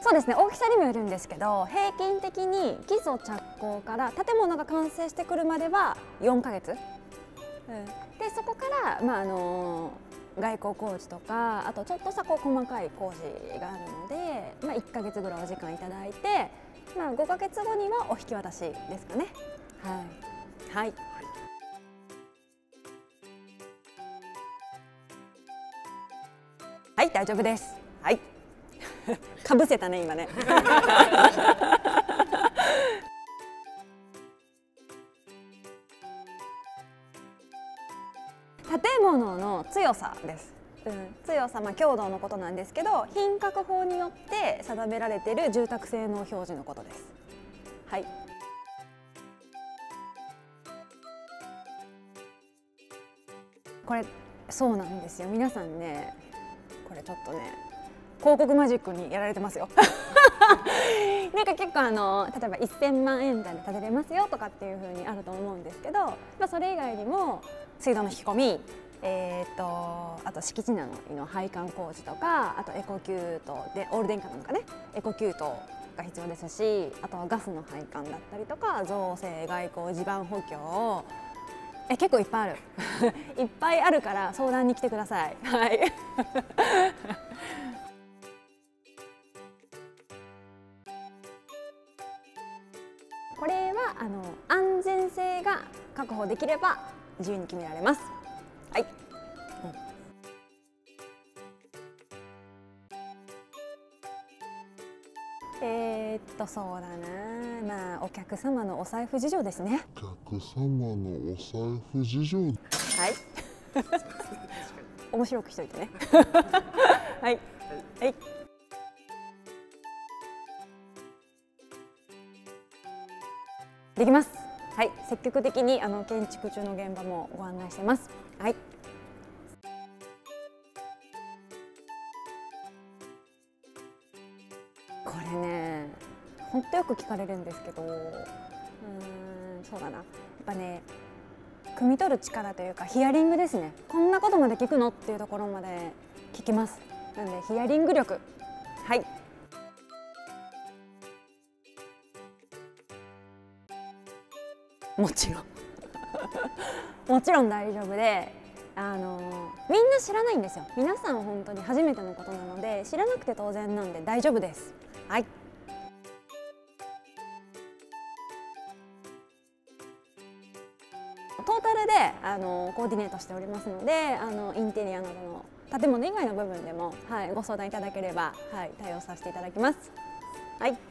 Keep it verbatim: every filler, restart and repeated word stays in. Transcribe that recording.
そうですね、大きさにもよるんですけど、平均的に基礎着工から建物が完成してくるまではよんかげつ、うん、でそこから、まああの外構工事とか、あとちょっとしたこう細かい工事があるので、まあ、いっかげつぐらいお時間いただいて、まあ、ごかげつごにはお引き渡しですかね。はい、はい、はい、大丈夫です。はい。かぶせたね今ね。建物の強さです。うん、強さ、まあ、強度のことなんですけど、品格法によって定められている住宅性能表示のことです。はい。これそうなんですよ。皆さんね、これちょっとね、広告マジックにやられてますよ。なんか結構あの例えばせんまんえん台で建てれますよとかっていう風にあると思うんですけど、まあ、それ以外にも水道の引き込み、えー、とあと敷地内の配管工事とか、あとエコ給湯でオール電化なのかね、エコ給湯が必要ですし、あとはガスの配管だったりとか、造成外構地盤補強、え結構いっぱいある。いっぱいあるから相談に来てください。はい。これはあの安全性が確保できれば自由に決められます。はい。うん、えー、っとそうだな、まあお客様のお財布事情ですね。 お客様のお財布事情。はい。 面白くしといてね。はい。はい。できます。はい、積極的にあの建築中の現場もご案内してます。はい。これね、本当よく聞かれるんですけど、うーん、そうだな。やっぱね、汲み取る力というかヒアリングですね。こんなことまで聞くのっていうところまで聞きます。なんでヒアリング力、はい。もちろんもちろん大丈夫で、あのみんな知らないんですよ。皆さん本当に初めてのことなので知らなくて当然なんで大丈夫です。はい。トータルであのコーディネートしておりますので、あのインテリアなどの建物以外の部分でも、はい、ご相談いただければ、はい、対応させていただきます。はい。